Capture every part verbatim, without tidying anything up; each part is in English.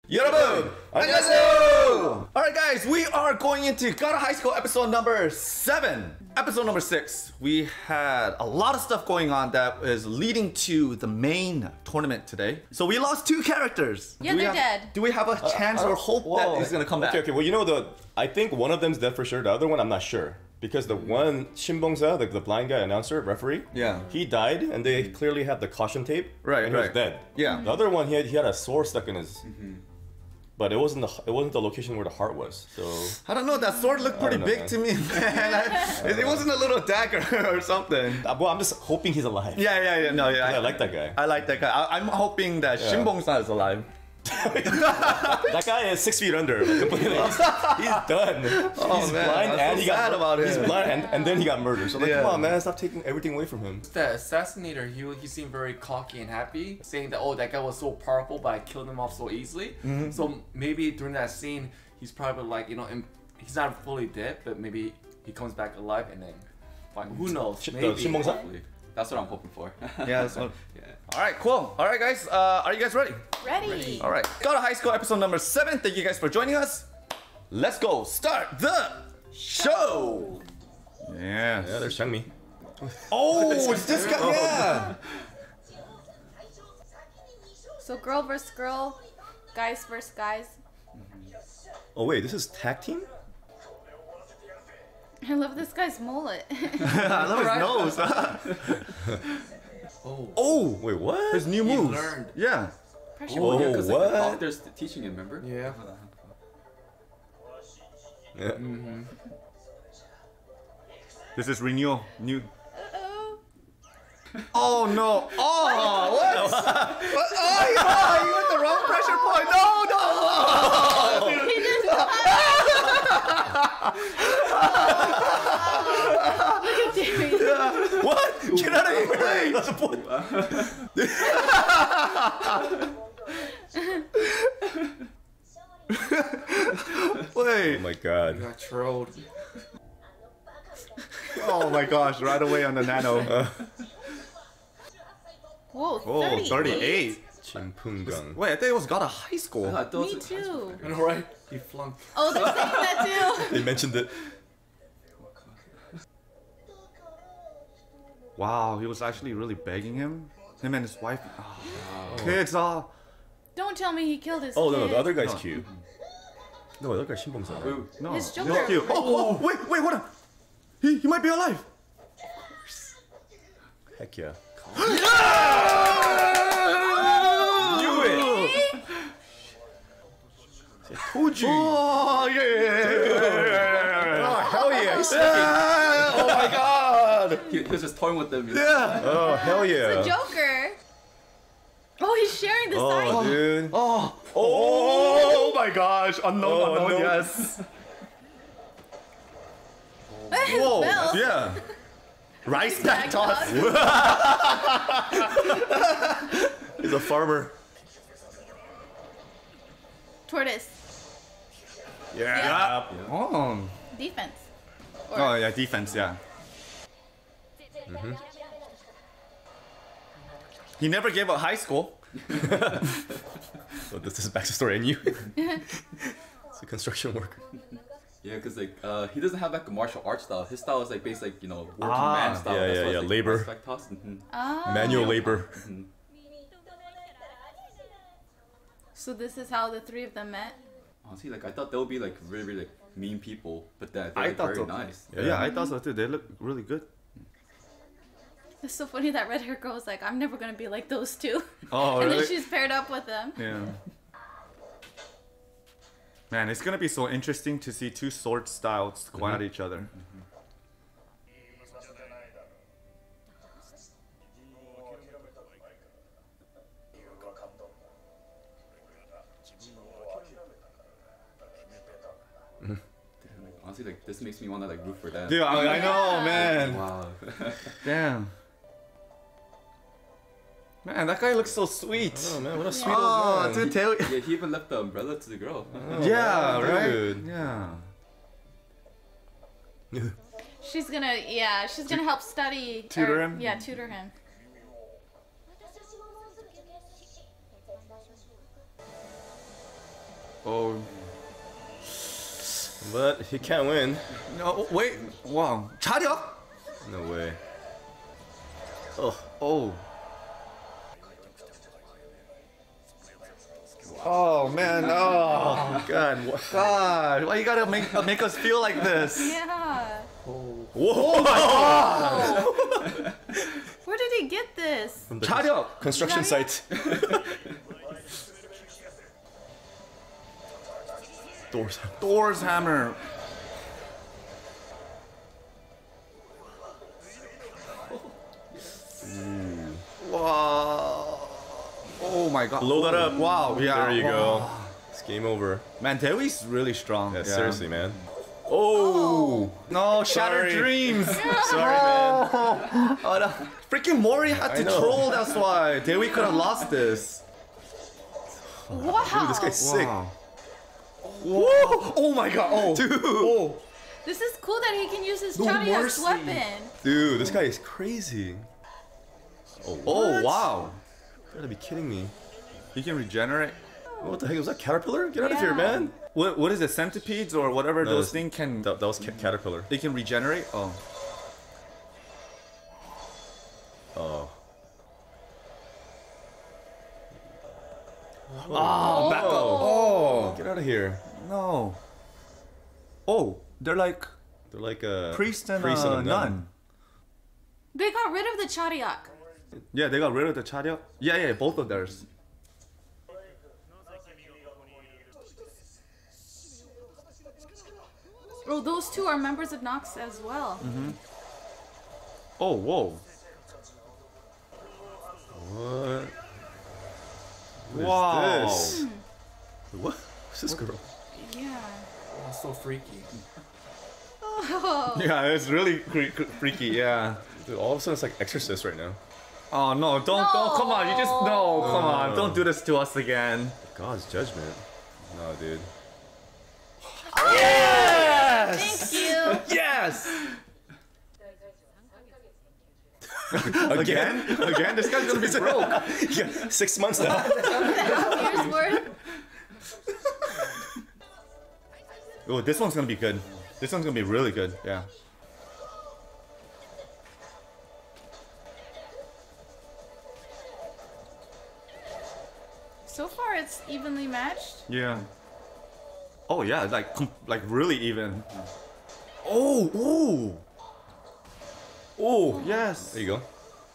여러분, 안녕하세요! Alright guys, we are going into Gotta High School episode number seven. Episode number six. We had a lot of stuff going on that is leading to the main tournament today. So we lost two characters. Yeah, do we they're have, dead. Do we have a chance uh, or hope whoa. that he's gonna come back? Okay, okay, well you know the, I think one of them's dead for sure, the other one I'm not sure. Because the one, Shin Bong-sa, the, the blind guy announcer, referee, Yeah. he died and they clearly had the caution tape. Right, and he right. was dead. Yeah. The other one, he had, he had a sword stuck in his... But it wasn't the it wasn't the location where the heart was. So I don't know, that sword looked pretty know, big man. to me, man. I, it wasn't a little dagger or something. Uh, well, I'm just hoping he's alive. Yeah, yeah, yeah, no, yeah. I like that guy. I like that guy. I, I'm hoping that Yeah. Shin Bong-sa is alive. That guy is six feet under. Completely. He's, he's done. Oh, he's man, blind I'm and so he got sad mur- about He's him. blind and, and then he got murdered. So like, Yeah. come on, man, stop taking everything away from him. The assassinator, he he seemed very cocky and happy, saying that, oh, that guy was so powerful, but I killed him off so easily. Mm-hmm. So maybe during that scene, he's probably like, you know, im- he's not fully dead, but maybe he comes back alive and then, fine, who knows? Sh- the Maybe. Shin Bong-sa? hopefully. That's what I'm hoping for. Yeah, that's what. Yeah. All right, cool. All right, guys. Uh, are you guys ready? Ready. All right. Gotta High School episode number seven. Thank you guys for joining us. Let's go. Start the show. Yeah, Yeah. there's Changmi. Oh, it's this guy. Yeah. So girl versus girl, guys versus guys. Oh wait, this is tag team? I love this guy's mullet. I love his nose. Oh. Oh, Wait, what? his new He moves. learned. Yeah. Pressure Oh, point. Yeah, because what? like, the doctor's teaching him, remember? Yeah. Yeah. This is renewal. New. Uh-oh. Oh no. Oh, what? What? Oh, yeah, you went the wrong pressure point. No, no. He just Look at Jamie. What? Get out of here. That's a point. Wait. Oh my god. He got trolled. Oh my gosh, right away on the nano. Whoa, Oh, thirty-eight. thirty-eight. Chimpungang. Wait, I thought it was Gotta High School. I thought Me it was- too. I know, right? He flunked. Oh, they're saying that too. They mentioned it. Wow, he was actually really begging him. Him and his wife. Oh, kids all. Don't tell me he killed his Oh no, no, kid. the other guy's No. cute. No, the other guy's Shin Bong-sa. right? Ooh. No, His this Joker. is cute. Oh, oh, wait, wait, hold on. He, he might be alive. Heck yeah. Knew it. Told you. Oh, yeah, yeah, yeah, yeah, yeah. Oh, hell yeah. He's Yeah. Oh my god. He, he was just toying with them. you know? Yeah. Oh, hell yeah. The Joker. Oh, he's sharing the Oh, side. dude. Oh. Oh my gosh. Unknown, Oh, unknown, unknown. yes. His Whoa. belt. Yeah. Rice pack Back toss. up. He's a farmer. Tortoise. Yeah. Oh. Defense. Or Oh yeah, defense, yeah. He never gave up high school. So this is back to story I knew. It's a construction worker. Yeah, because like uh, he doesn't have like a martial arts style. His style is like based like you know working Ah, man style. yeah, That's yeah, why it's, yeah, like, labor. respect toss. Mhm. Ah. Manual labor. So this is how the three of them met. Honestly, like I thought they would be like really, really like mean people, but they're, they're I like, thought very so. nice. Yeah. I thought so too. They look really good. It's so funny that red hair girl was like, I'm never gonna be like those two. Oh, and really? then she's paired up with them. Yeah. Man, it's gonna be so interesting to see two sword styles go at each other. Honestly, like this makes me want to like root for them. Dude, I, I know, man. Wow. Damn. Man, that guy looks so sweet. Oh man, what a sweet Oh, old man. dude, tell Yeah, he even left the umbrella to the girl. yeah, man, right? dude. Yeah. She's gonna, yeah, she's gonna help study. Tutor or- him? Yeah, tutor him. Oh. But he can't win. No, wait. Wow. 차력? No way. Oh. Oh. Oh man. Oh God. What? God. Why you gotta make make us feel like this? Yeah. Whoa. Where did he get this? From the 차력. construction Right? site. Doors. Thor's hammer. Wow. Oh my god. Blow that up. Wow. Yeah. There you wow. go. It's game over. Man, Dewi's really strong. Yeah, Yeah. seriously, man. Oh. No, shattered Sorry. dreams. Sorry, man. Oh, no. Freaking Mori had I to know. troll, that's why. Dewi could have lost this. Wow. Dude, this guy's sick. Wow. Whoa. Oh my god. Oh. Dude. Oh. This is cool that he can use his No Chariot's mercy. weapon. Dude, this guy is crazy. Oh, Oh, what? wow. You gotta be kidding me. He can regenerate. What the heck was that? Caterpillar? Get out of here, Yeah. man. What, what is it? Centipedes or whatever No, those it's- things can... That, that was ca- Caterpillar. They can regenerate? Oh. Oh. Oh, back up. Oh. Get out of here. No. Oh, they're like They're like a priest and, priest a and a nun. They got rid of the Chariot. Yeah, they got rid of the chariot. Yeah, yeah, both of theirs. Oh, those two are members of Nox as well. Oh, whoa. What? What is Wow. this? What? Who's this girl? Yeah. Oh, so freaky. Oh. Yeah, it's really cre- cre- freaky, yeah. Dude, all of a sudden it's like Exorcist right now. Oh, no, don't, don't, come on, you just, no, come on, No. don't do this to us again. God's judgment. No, dude. Yes! Thank you. Yes! Again? Again? This guy's gonna be broke. Yeah, six months now. Here's word. Oh, this one's gonna be good. This one's gonna be really good, yeah. So far, it's evenly matched. Yeah. Oh yeah, like com- like really even. Oh, ooh. Oh, yes. There you go.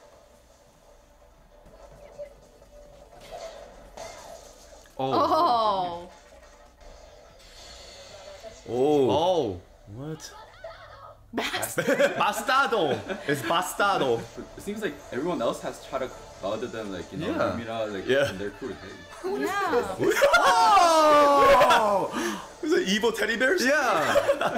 Oh. Oh. Oh. Oh. What? Bastardo. It's bastardo. It seems like everyone else has Charak other than like you know Yeah. Mira, like Yeah. in their crew. Hey. Yeah. Oh. Is it evil teddy bears? Yeah.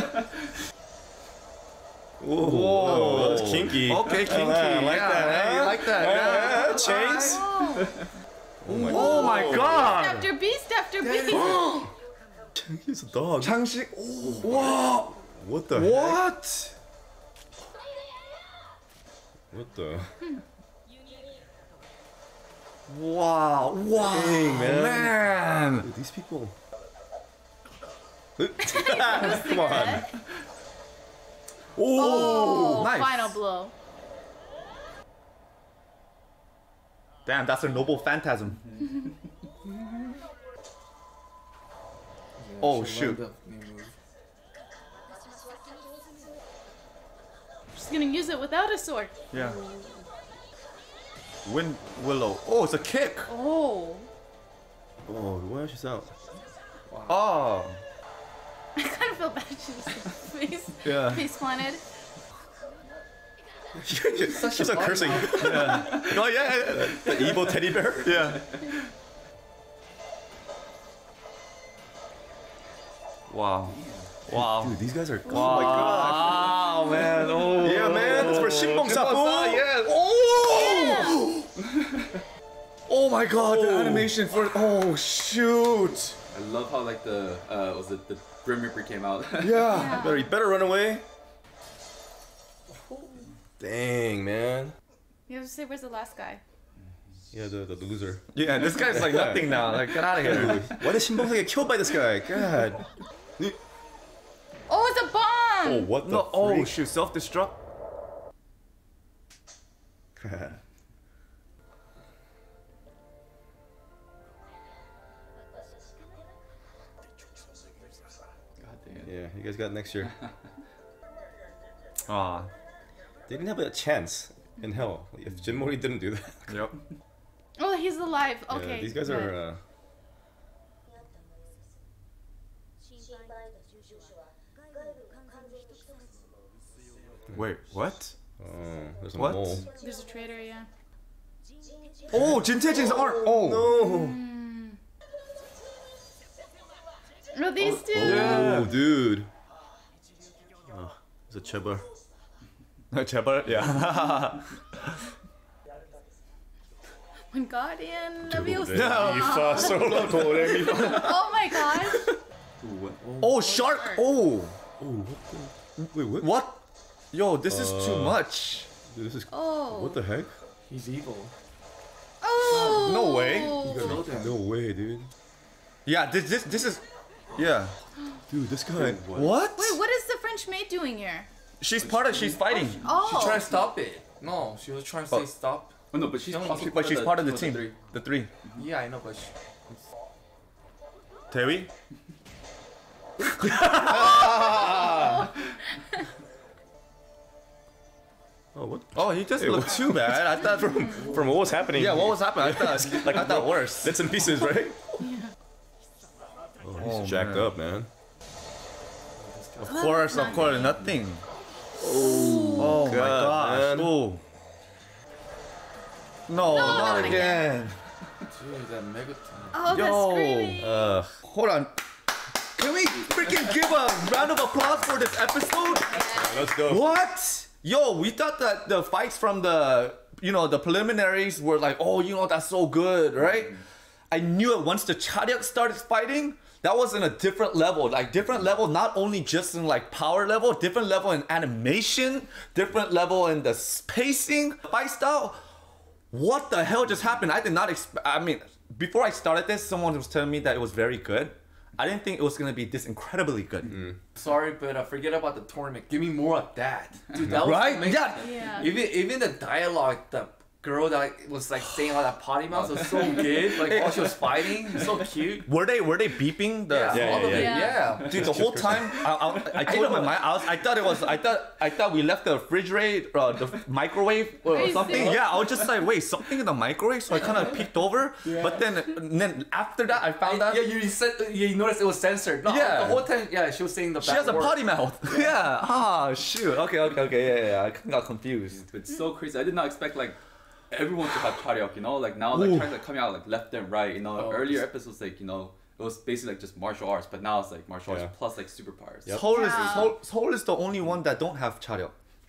Whoa. Whoa. That's kinky. Okay, kinky. I like yeah. that. Hey, you huh? like that? Uh, Yeah. chains. Oh. Oh my Oh my god. After beast after beast. He's a dog. 장식. Wow. What the heck? What? What the? Wow. Wow. Dang, man. man. Dude, these people. Come on. Oh, nice. final blow. Damn, that's a noble phantasm. Oh She shoot. learned a new move. She's gonna use it without a sword. Yeah. Wind willow. Oh, it's a kick. Oh. Oh, why she's out? Oh. I kind of feel bad she was face, Yeah. face planted. She's not cursing. Oh yeah. The evil teddy bear? Yeah. Wow. Wow. Dude, these guys are. Oh my god. Wow, man. Oh. Yeah, man. That's for Shinbong Sapu. Yeah. Oh. Oh my god, the Oh. animation for oh shoot. I love how like the uh was it the Grim Reaper came out. Yeah. Better, you better run away. Dang, man. You have to say, where's the last guy? Yeah, the, the loser. Yeah, this guy's like nothing now. Like, get out of here. Why did Shinbong get killed by this guy? God. Oh, it's a bomb! Oh, what the No, oh freak? shoot, self-destruct. God damn. Yeah, you guys got next year. Ah, They didn't have a chance in hell if Jim Mori didn't do that. yep. Oh, he's alive. Okay. Yeah, these guys good. are. Uh, Wait, what? oh, there's a What? mole. There's a traitor, yeah. Oh, Jin Tae-jin's arm. Oh. No, these two. Yeah. Oh, dude. Oh, it's a Cheba. 제발. Yeah. When Guardian Leviosa. Oh, Oh my gosh. Ooh, what? Oh, shark. Oh. wait, what? What? Yo, this is too much. Dude, this is. Oh. What the heck? He's evil. Oh. No way. Killed him. No way, dude. Yeah, this this this is. Yeah. Dude, this guy. What? Wait, what is the French maid doing here? She's part of. She's fighting. Oh. She tried to stop it. No, she was trying to say Oh. stop. Oh no, but she's She- also But she's part of the team. three. The three. Yeah, I know, but she, Terry. Oh, what? Oh, he just Hey, looked too bad. I thought. From, from what was happening? Yeah, what was happening? I thought. Like I thought worse. Bits and pieces, right? Oh, he's Oh, jacked man. up, man. Of course, of course, nothing. Oh, my God, gosh. man. Oh. No, not not again. dude, that Megaton. Oh, that's Yo. screaming. Uh, Hold on. Can we freaking give a round of applause for this episode? let's go. What? Yo, we thought that the fights from the, you know, the preliminaries were like, oh, you know, that's so good, right? I knew it once the Chariot started fighting, that was in a different level. Like, different level, not only just in like power level, different level in animation, different level in the pacing, fight style. What the hell just happened? I did not expect, I mean, before I started this, someone was telling me that it was very good. I didn't think it was gonna be this incredibly good. Sorry, but uh, forget about the tournament. Give me more of that, dude. That was Right? amazing. Yeah. Yeah. Even even the dialogue, the girl that was like saying all that potty mouth was so good. Like while she was fighting, so cute. Were they were they beeping the? Yeah, Yeah, all of yeah, it. yeah. Yeah. Dude, the whole time I, I, I told you in my mind, I, was, I thought it was, I thought, I thought we left the refrigerator, uh, the microwave or Are you something. serious? Yeah, I was just like, wait, something in the microwave. So I kind of peeked over, but then, then after that, I found out Yeah, you said you noticed it was censored. No, Yeah. the whole time. Yeah, she was saying the. she has a bad word. potty mouth. Yeah. Ah, shoot. Okay, okay, okay. Yeah, yeah. I got confused. It's so crazy. I did not expect like everyone to have Charyok, you know? Like now like Ooh. Charyok's like coming out like left and right, you know. Oh, Earlier just- episodes like, you know, it was basically like just martial arts, but now it's like martial arts Yeah. plus like superpowers. Yep. Seoul is Yeah. Seoul, Seoul is the only one that don't have charyok.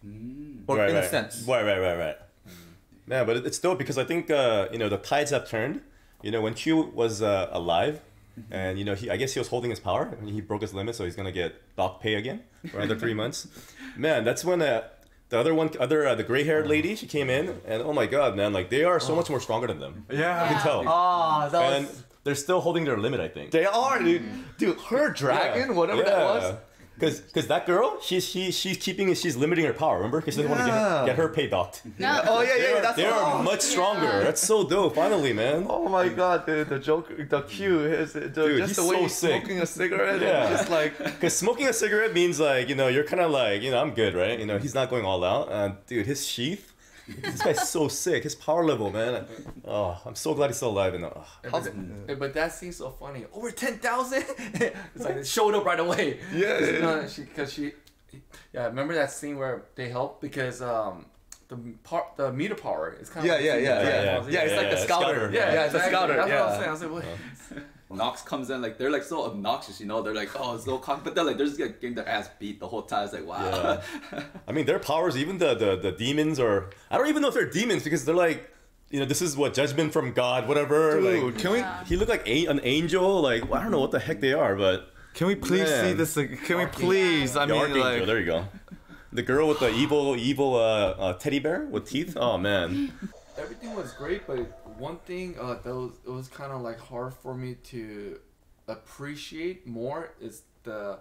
Or right, in right. a sense. Right, right, right, right. Yeah, but it- it's dope because I think uh, you know the tides have turned. You know when Q was uh, alive, and you know he I guess he was holding his power and he broke his limit, so he's gonna get dock pay again for another three months. Man, that's when uh, the other one, other uh, the gray-haired lady, she came in, and oh my god, man, like they are so much more stronger than them. Yeah. I can tell. Ah, that And was. they're still holding their limit, I think. They are, dude. Dude, her dragon, whatever that was. Because because that girl, she's she, she's keeping she's limiting her power. Remember? Because they want to Yeah. get, get her pay docked. No. Oh yeah, yeah, They yeah. are, That's they are oh. much stronger. Yeah. That's so dope. Finally, man. Oh my god, dude, the joke, the cue, his, the, Dude, just he's the way so he's sick. smoking a cigarette, Yeah. yeah. Just like, Because smoking a cigarette means like you know you're kind of like you know I'm good, right? You know he's not going all out. And dude, his sheath, this guy's so sick. His power level, man. Oh, I'm so glad he's still alive. And oh, Hey, How's but, it- hey, but that seems so funny. Over ten thousand. It's like it showed up right away. Yeah, yeah, yeah. No, she because she. Yeah, remember that scene where they help because um the part the meter power is kind yeah, of yeah, yeah, yeah, yeah, yeah. yeah, it's like the yeah, scouter. scouter. Yeah, yeah, it's a exactly. scouter. That's what I was Yeah. saying. I was like, what? Nox comes in like they're like so obnoxious, you know. They're like, oh, it's so cock, but they're like they're just like getting their ass beat the whole time. It's like, wow. Yeah. I mean their powers, even the, the the demons, or I don't even know if they're demons because they're like, you know, this is what judgment from God, whatever. Dude, like, can we Yeah. he looked like a, an angel. Like I don't know what the heck they are, but can we please Man. see this? like, Can we please? I the mean, archangel. like, There you go. The girl with the evil evil uh, uh, teddy bear with teeth. Oh man. Everything was great, but one thing uh, that was it was kind of like hard for me to appreciate more is the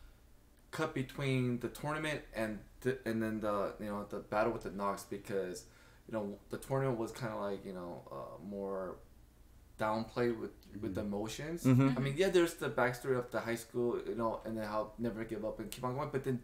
cut between the tournament and the, and then the you know the battle with the Nox, because you know the tournament was kind of like you know uh, more downplayed with with the emotions. Mhm. I mean, yeah, there's the backstory of the high school, you know, and then how never give up and keep on going, but then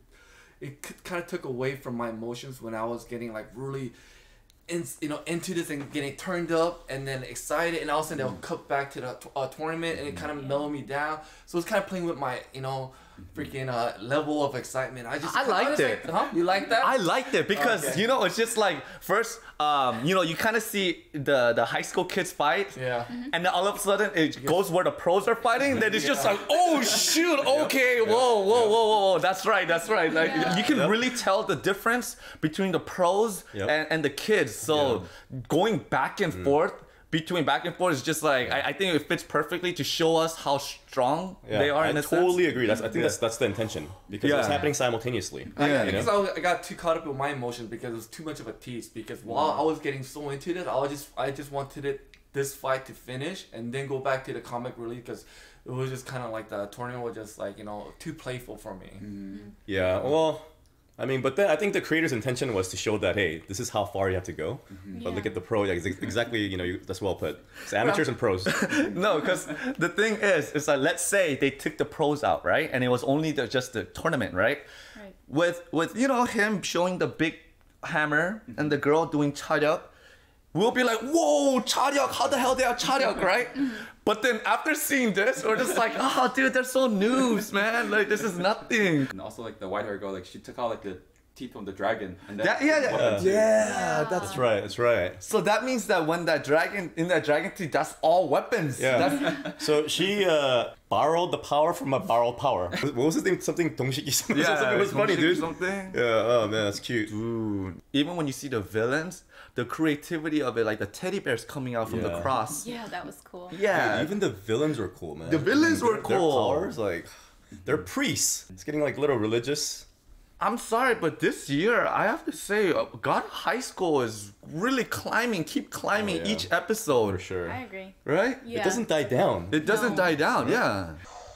it kind of took away from my emotions when I was getting like really in, you know, into this and getting turned up and then excited, and all of a sudden they'll cut back to the uh, tournament and it kind of mellowed me down. So it's kind of playing with my, you know, freaking uh, level of excitement. I just I liked was it. Like, huh? You like that? I liked it because Okay. you know it's just like first, um, you know, you kind of see the the high school kids fight, Yeah. and then all of a sudden it goes where the pros are fighting. Then it's just like, oh shoot, okay, whoa, whoa, whoa, whoa, whoa, that's right, that's right. Like Yeah. you can Yep. really tell the difference between the pros Yep. and, and the kids. So going back and forth. Between back and forth is just like I, I think it fits perfectly to show us how strong Yeah, they are I in a totally sense. agree. That's I think that's that's the intention because it's Yeah. happening simultaneously. I, Yeah. I you guess know? I, was- I got too caught up with my emotions because it was too much of a tease. Because while I was getting so into this, I was just I just wanted it this fight to finish and then go back to the comic relief, because it was just kind of like the tournament was just like you know too playful for me. Yeah, well, I mean, but then I think the creator's intention was to show that hey, this is how far you have to go. But look Yeah. at the pro, like, ex- exactly, you know, you, that's well put. It's amateurs and pros. No, because the thing is, is like let's say they took the pros out, right? And it was only the, just the tournament, right? Right. With with you know him showing the big hammer and the girl doing charyuk, we'll be like, whoa, charyuk, how the hell they are charyuk, right? But then after seeing this, we're just like, oh, dude, they're so noobs, man. Like this is nothing. And also like the white hair girl, like she took out like the teeth from the dragon. And then That, yeah, yeah, weapons. yeah, that's That's right, that's right. So that means that when that dragon in that dragon teeth, that's all weapons. Yeah. That's, So she uh, borrowed the power from a borrowed power. What was his name? Something Dongshiki. Something. Something was funny, dude. Something. Yeah. Oh man, that's cute. Dude. Even when you see the villains, the creativity of it, like the teddy bears coming out from the Yeah. cross. Yeah, that was cool. Yeah. Dude, even the villains were cool, man. The villains were Their- cool. Their powers, like, they're priests. It's getting like a little religious. I'm sorry, but this year, I have to say, uh, God High School is really climbing, keep climbing Oh, yeah. each episode. For sure. I agree. Right? Yeah. It doesn't die down. It doesn't No. die down, yeah.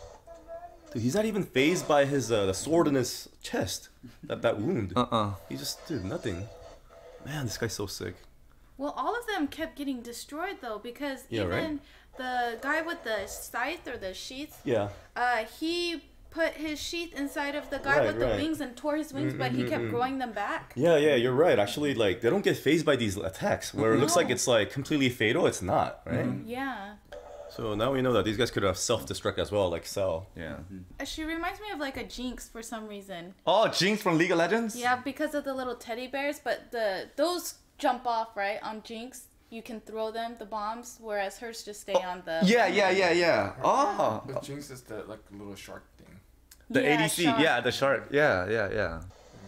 Dude, he's not even phased by his uh, the sword in his chest. That that wound. Uh-uh. He just dude nothing. Man, this guy's so sick. Well, all of them kept getting destroyed though, because Yeah, even right? the guy with the scythe or the sheath, Yeah. uh, he put his sheath inside of the guy Right, with the right. wings and tore his wings, but he kept growing them back. Yeah, yeah, you're right. Actually, like they don't get phased by these attacks. Where it looks like No. it's like completely fatal, it's not, right? Yeah. So now we know that these guys could have self-destruct as well, like Cell. Yeah. Uh, She reminds me of like a Jinx for some reason. Oh, Jinx from League of Legends? Yeah, because of the little teddy bears, but the those jump off, right? On Jinx, you can throw them, the bombs, whereas hers just stay on the... Yeah, yeah, yeah, yeah. Oh. But Jinx is the like little shark thing. The Yeah, A D C, shark. yeah, the shark. Yeah, yeah, yeah.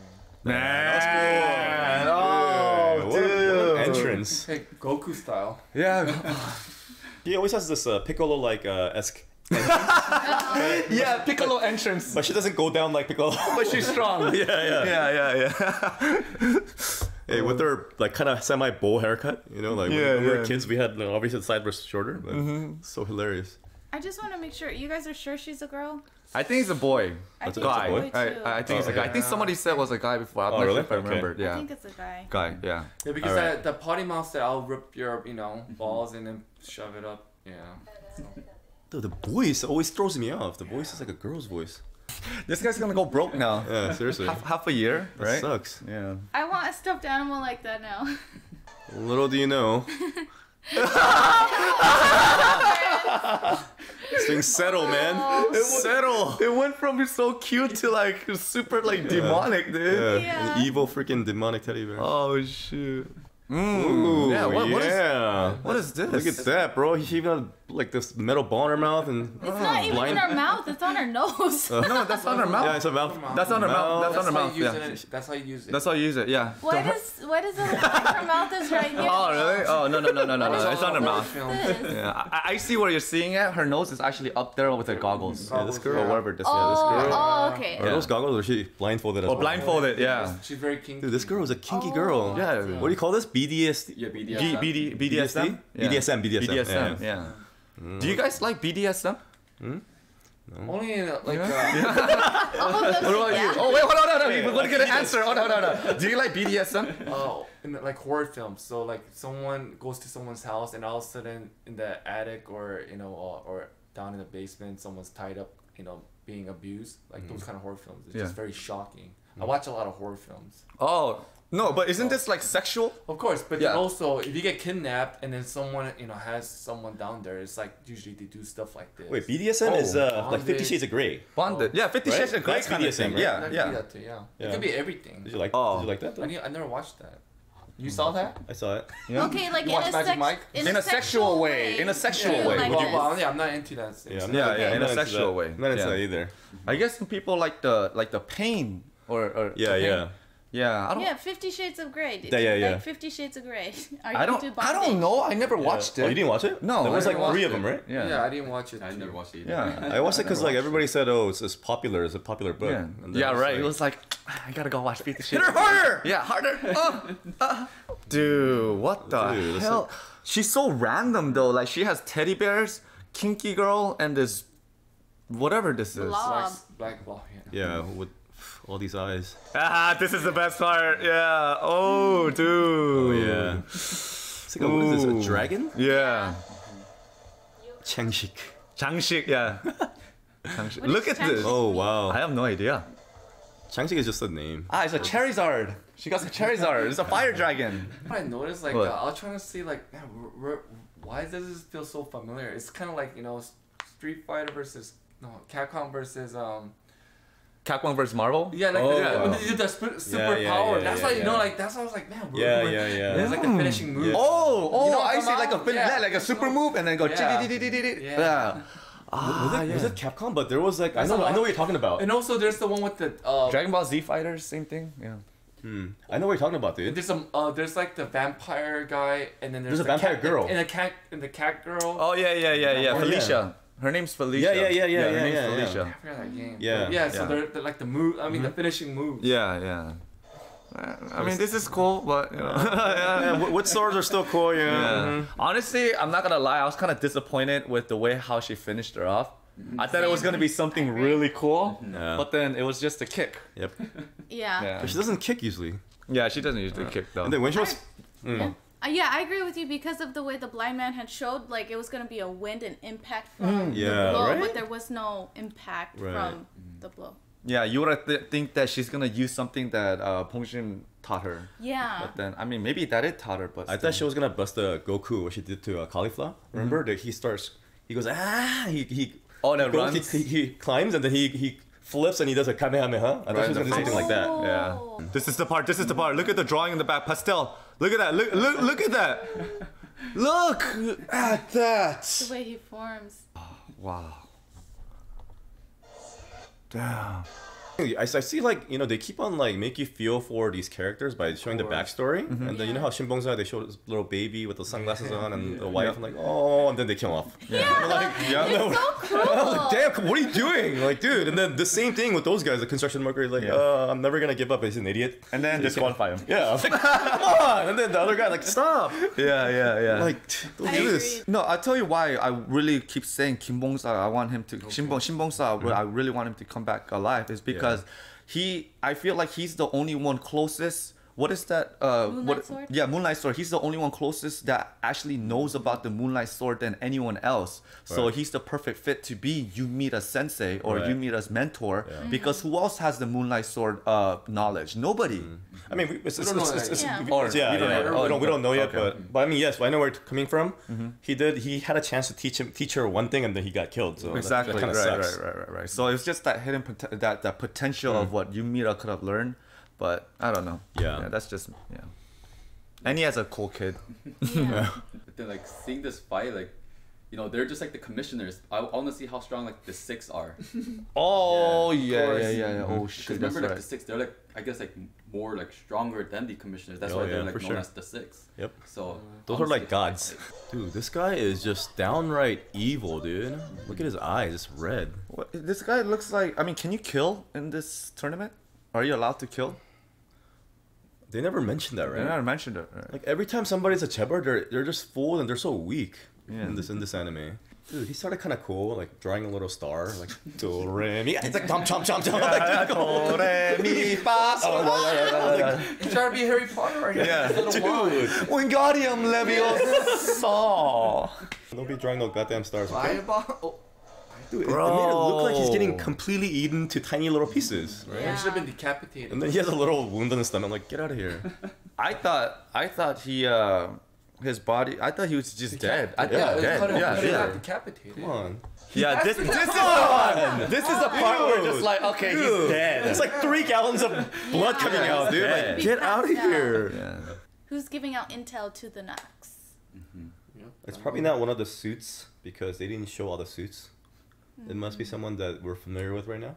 Man, Dude, oh, what, a, what dude. an entrance. Hey, Goku style. Yeah, He always has this uh, Piccolo like uh, esque, yeah, Piccolo entrance, but she doesn't go down like Piccolo. but she's strong. yeah, yeah. Yeah, yeah, yeah. Hey, with her like kind of semi bowl haircut, you know, like Yeah, when we were yeah. kids, we had like, obviously the side was shorter, but so hilarious. I just want to make sure, you guys are sure she's a girl? I think it's a boy. I That's think a it's Guy. a boy I, too. I think it's a Oh, guy. I okay. think somebody said it was a guy before. I'm Oh, not really? sure if I Okay. remembered. I Yeah. think it's a guy. Guy, yeah. Yeah, because Alright. that, the potty mouth said I'll rip your you know balls and then shove it up. Yeah. Dude, the voice always throws me off. The voice is like a girl's voice. This guy's gonna go broke now. Yeah, seriously. Half, half a year, That right? sucks. Yeah. I want a stuffed animal like that now. Little do you know. This thing settle, man. Settle. It went from so cute to like super like demonic, dude. Yeah, Yeah. an evil freaking demonic teddy bear. Oh shoot. Ooh, yeah, what- what is- yeah. What is this? Look at that, bro. He even had like this metal ball in her mouth and It's not even blind- in her mouth. It's on her nose. No, that's on her mouth. yeah, it's a mouth. That's on her mouth. That's on her how mouth. you use Yeah. it. That's how you use it. That's how you use it. Yeah. Why does why does it look like her mouth is right here? Oh really? Oh no no no no no What is no! It's on her all mouth. this? Yeah, I, I see where you're seeing it. Her nose is actually up there with her goggles. Yeah, this Or girl. whatever this Oh, is. girl. oh, okay. Are Yeah. those goggles or is she blindfolded as Or well? blindfolded. Yeah. She's very kinky. Dude, this girl was a kinky Oh, girl. I Yeah. see. What do you call this? B D S? Yeah, B D S. B, BD, B D S M? B D S M, B D S M. B D S M, yeah. yeah. Do you guys like B D S M? Only in uh, like. Uh, All of them What about say you? yeah. Oh wait, hold on, hold on. We're gonna get an answer. Oh no, no, no. Do you like B D S M? uh, in the, like horror films. So like someone goes to someone's house and all of a sudden in the attic or you know or, or down in the basement someone's tied up, you know, being abused. Like those kind of horror films. It's Yeah. just very shocking. I watch a lot of horror films. Oh no, but isn't this like sexual? Of course, but Yeah. then also if you get kidnapped and then someone you know has someone down there, it's like usually they do stuff like this. Wait, B D S M Oh. is uh, like Fifty Bondage. Shades of Grey. Bonded. Yeah, Fifty Right? Shades of Grey That's kind of B D S M, thing. right? Yeah, That could be yeah. that too, yeah. Yeah. It could be everything. Did you like? Oh. Did you like that? I, Though? need, I never watched that. You saw that? I saw it. Yeah. Okay, like You in watch a, Magic sex- Mike? In a sexual way. In a sexual Yeah, way. like Would Well, you- this. well, yeah, I'm not into that. Yeah, I'm Yeah, not, yeah, I'm in not a into sexual that. way. Not into Yeah. that either. I guess some people like the like the pain or, or Yeah, the pain. yeah. Yeah, I don't. Yeah, Fifty Shades of Grey. Did Yeah, yeah, you yeah. Like Fifty Shades of Grey. Are you I don't. into I don't bondage? know. I never watched Oh, it. you didn't watch it? No, there was I like never three watched of them, it. right? Yeah. Yeah, I didn't watch it. I too. never watched it. either. Yeah. I watched it because like everybody said, oh, it's, it's popular. It's a popular book. Yeah, And then yeah, it's right. like- It was like, I gotta go watch Fifty Shades. Hit her harder! Yeah, harder. Oh, uh. Dude, what the Dude, it's hell? She's so random though. Like she has teddy bears, kinky girl, and this, whatever this is. Blob. Black, black ball. Yeah. yeah, with all these eyes. Ah, this is the best part. Yeah. Oh, dude. Oh yeah. It's like a, what is this? Ooh. A dragon? Yeah. Changshik. Changshik. Yeah. Changshik. What Look is at this. Changshik? Oh wow. I have no idea. Changshik is just a name. Ah, it's a Charizard. She got a Charizard. It's a fire dragon. I noticed like What? uh, I was trying to see like man, wh- wh- why does this feel so familiar? It's kind of like you know Street Fighter versus no Capcom versus um Capcom versus Marvel. yeah like Oh, the, wow. when they did the super, super yeah, power. yeah, that's yeah, why you know yeah. like that's why I was like man. we're- Yeah, we're- yeah, yeah. It's like the finishing move. Yeah. Oh, oh, You know, I come see, like a out, fin- yeah. yeah, like a super move, and then go. Yeah. Yeah. Yeah. yeah. was, Ah, it, yeah. was it Capcom? But there was like I There's know a I know lot. what you're talking about. And also there's the one with the uh Dragon Ball Z Fighters, same thing. Yeah. Hmm. I know what you're talking about, dude. there's some uh there's like the vampire guy and then there's, There's a the vampire cat, girl. and the cat and the cat girl. Oh yeah, yeah, yeah, yeah. Oh, Felicia. Her name's Felicia. Yeah, yeah, yeah, yeah, Her yeah, name's yeah, yeah. Felicia. I forgot that game. Yeah. But yeah. So Yeah. they're, they're like the move. I mean the finishing moves. Yeah, yeah. Uh, I mean, this is cool, but you know. yeah. Yeah, what, what swords are still cool, you know? Yeah. Mhm. Honestly, I'm not gonna lie. I was kind of disappointed with the way how she finished her off. I thought it was gonna be something I agree. really cool, Yeah. but then it was just a kick. Yep. Yeah. Yeah. But she doesn't kick usually. Yeah, she doesn't usually kick though. And then when she was, Yeah. Uh, yeah, I agree with you because of the way the blind man had showed, like it was gonna be a wind and impact from Yeah, the blow, right? but there was no impact Right. from the blow. Yeah, you would th- think that she's gonna use something that uh, Pongshin taught her. Yeah. But then, I mean, maybe that it taught her, but I thought she was gonna bust a Goku what she did to uh, Cauliflower. Remember that he starts, he goes ah, he he. Oh, that he goes- runs? He, he, he climbs and then he he flips and he does a kamehameha. I thought she was gonna do something like that. Oh. Yeah. This is the part. This is the part. Look at the drawing in the back. Pastel. Look at that. Look look look at that. Look at that. The way he forms. Wow. Damn. I, I see like you know they keep on like make you feel for these characters by showing the backstory and then you know how Shinbongsa they show this little baby with the sunglasses on and the wife and like oh and then they kill him off. Yeah. Like, yeah, It's no. so cruel. Damn, come- what are you doing? Like, dude, and then the same thing with those guys, the construction worker is like, Yeah. uh, I'm never gonna give up, he's an idiot. And then disqualify him. Yeah, I was like, come on! And then the other guy, like, stop! Yeah, yeah, yeah. Like, don't I do this. agree. No, I'll tell you why I really keep saying Kim Bong-sa. I want him to Shinbong Shinbong-sa. I really want him to come back alive. Is because he. I feel like he's the only one closest. What is that? Uh, Moonlight what? Sword? Yeah, Moonlight Sword. He's the only one closest that actually knows about the Moonlight Sword than anyone else. So Right. he's the perfect fit to be Yumira's sensei or Right. Yumira's mentor. Yeah. Because who else has the Moonlight Sword uh, knowledge? Nobody. I mean, we, it's, it's, don't know it's, that it's, it's, yet. we- Or- it's- yeah, we don't yeah, know. yeah. we, don't, we don't know yet, Okay. but but I mean, yes, I know where it's coming from. He did. He had a chance to teach him, teach her one thing, and then he got killed. So Exactly. that, that kind right, of right, sucks. right, right, right. So it's just that hidden pot- that that potential of what Yumira could have learned, but I don't know. Yeah. that's just yeah. And he has a cool kid. Yeah. But then like seeing this fight, like you know, they're just like the commissioners. I, I want to see how strong like the six are. Oh Yeah, yeah, of yeah, course. yeah, yeah. Mhm. Oh Because shit, remember, that's like right. the six, they're like I guess like more like stronger than the commissioners. That's Oh, why yeah, they're like for known sure. as the six. Yep. So Those are honestly, like gods. Dude, this guy is just downright evil, dude. Look at his eyes, it's red. What, this guy looks like. I mean, can you kill in this tournament? Are you allowed to kill? They never mentioned that, I right? never mentioned it. Right? Like every time somebody's a Chebar, they're they're just full and they're so weak Yeah. in this in this anime. Dude, he started kind of cool, like drawing a little star, like do re mi. It's like chomp chomp chomp chomp. Like, Do, re, mi, fa, sol. You trying to be Harry Potter right Yeah. now? dude, Wingardium Leviosa. don't be drawing no goddamn stars. Okay? Fireball? Oh, Dude, it, it made it look like he's getting completely eaten to tiny little pieces, right? Yeah. he should have been decapitated. And then he has a little wound on his stomach. I'm like, get out of here. I thought. I thought he. Uh, his body. I thought he was just dead. I thought yeah, he was dead. cut it, Yeah, cut it yeah. out, decapitated. Come on. Yeah, this, That's this is the the one. This is the part where Dude. just like, okay, Dude, he's dead. There's like three gallons of blood Yeah. coming out, dude. Dead. Like, get out of Passed out. here. Yeah. Who's giving out intel to the Nox? Yeah. It's probably not one of the suits because they didn't show all the suits. It must be someone that we're familiar with right now.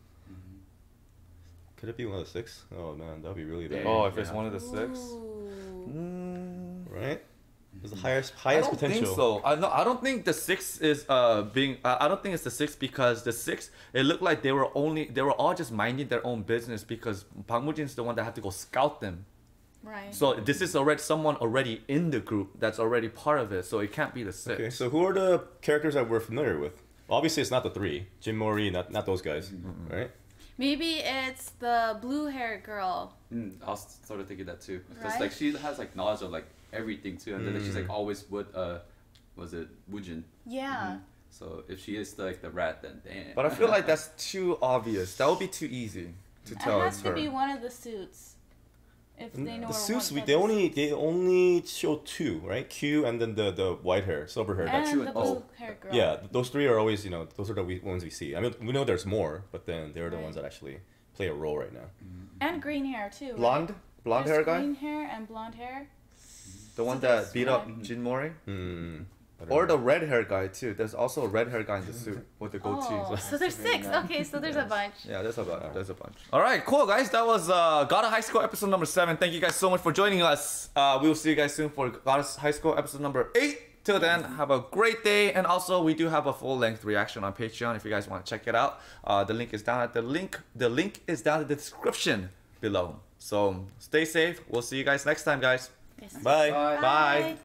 Could it be one of the six? Oh man, that'd be really bad. Oh, if it's Yeah. one of the six. Ooh. Mm, Right? There's the highest I highest don't potential. think so. I no, I don't think the six is uh being. Uh, I don't think it's the six because the six. It looked like they were only. They were all just minding their own business because Park Mujin's the one that had to go scout them. Right. So this is already someone already in the group that's already part of it. So it can't be the six. Okay, so who are the characters that we're familiar with? Obviously, it's not the three. Jim Mori, not not those guys, right? Maybe it's the blue haired girl. Mm, I was sort of thinking that too. Because Right? like she has like knowledge of like everything too, and then like, she's like Mm. always with uh, was it Wujin? Yeah. So if she is like the rat, then damn. But I feel like that's too obvious. That would be too easy to It tell has it's to her. be one of the suits. If they know The where suits, one we of they the only suits- they only show two, right? Q and then the the white hair, silver hair. That's and you the and- blue oh. haired girl. yeah. Those three are always, you know, those are the we, ones we see. I mean, we know there's more, but then they're the Right. ones that actually play a role right now. And green hair too. right? Blonde, blonde hair There's guy, Green hair and blonde hair. the one So that there's beat up one. Jin Mori, Hmm. I don't or know. the red hair guy too. There's also a red hair guy in the suit with the goatee. Oh, so there's six. Okay, so there's a bunch. Yeah, there's a bunch. There's a bunch. All right, cool, guys. That was uh, Gata High School episode number seven. Thank you guys so much for joining us. Uh, we will see you guys soon for Gata High School episode number eight. Till then, have a great day. And also, we do have a full length reaction on Patreon if you guys want to check it out. Uh, the link is down at the link. The link is down in the description below. So stay safe. We'll see you guys next time, guys. Yes. Bye. Bye. Bye.